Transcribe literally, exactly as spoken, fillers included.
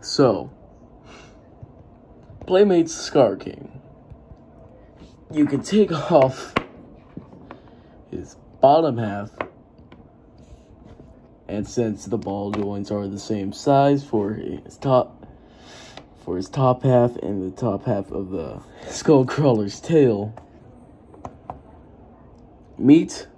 So, Playmates Scar King. You can take off his bottom half, and since the ball joints are the same size for his top, for his top half and the top half of the Skullcrawler's tail, meet